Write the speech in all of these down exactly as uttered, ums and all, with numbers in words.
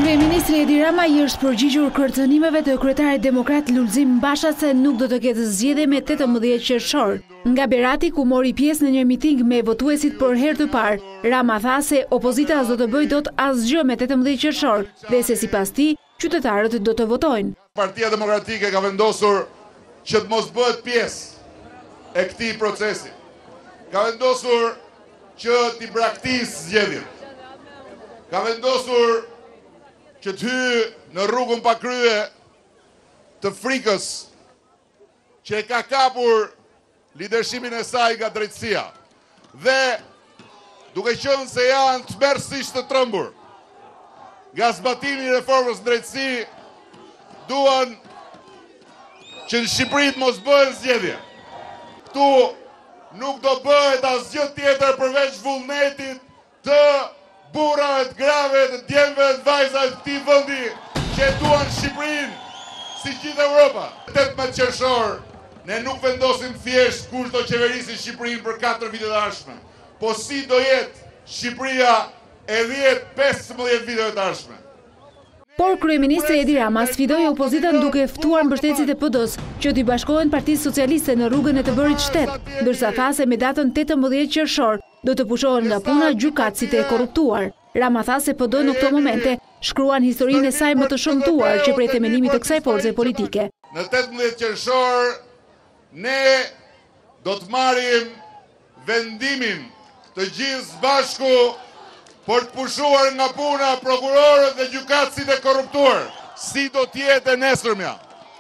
Kryeministri Edi Rama i është përgjigjur kërcënimeve të kryetarit demokrat Lulzim Basha se nuk do të ketë zgjedhje me tetëmbëdhjetë qershor. Nga Berati, ku mori pjesë në një miting me votuesit për herë të parë, Rama tha se opozita s'do të bëjë dot asgjë me tetëmbëdhjetë qershor dhe se sipas tij qytetarët do të votojnë. Partia Demokratike ka vendosur që të mos bëhet pjesë e këtij procesi. Ka vendosur që t'i braktisë zgjedhjet. Ka vendosur që të hyjë në rrugën pa krye të frikës që e ka kapur lidershimin e saj nga drejtësia. Dhe duke qenë se janë tmerrsisht të trembur nga zbatimi i reformës në drejtësi, duan që në Shqipëri të mos bëhen zgjedhje. Ktu nuk do bëhet asgjë tjetër përveç vullnetit të burrave, të grave, të djemve, të vajzave të këtij vendi që duan Shqipërinë si gjithë Europa. tetëmbëdhjetë qershor ne nuk vendosim thjesht kush do qeverisi Shqipërinë për katër vite të ardhshme, po si do jetë Shqipëria e dhjetë pesëmbëdhjetë viteve të ardhshme. Por kryeministri Edi Rama sfidoi opozitën duke ftuar mbështetësit e P D-s që t'i bashkohen Partisë Socialiste në rrugën e të bërit shtet, ndërsa tha se me datën tetëmbëdhjetë qershor do të pushohen nga puna gjykatësit e korruptuar. Rama tha se P D në këto momente shkruan historinë e saj më të shëmtuar që prej themelimit të kësaj force politike. Në tetëmbëdhjetë qershor ne do të marrim vendimin të gjithë së bashku për të pushuar nga puna prokurorët dhe gjykatësit e korruptuar. Si do t'jetë e nesërmja?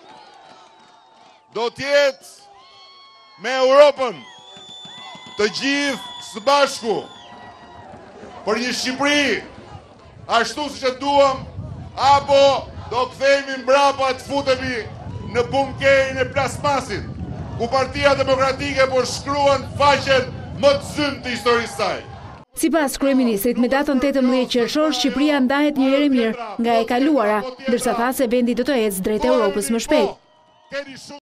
Do t'jetë me Europën të gjithë së bashku për një Shqipëri ashtu siç e duam, apo do kthehemi mbrapa të futemi në bunkerin e plasmasit, ku Partia Demokratike po shkruan faqen më të zymë të historisë saj. Sipas kryeministrit, me datën tetëmbëdhjetë qershor Shqipëria ndahet një herë mirë nga e kaluara, ndërsa tha se vendi do të ecë drejt Europës më shpejt.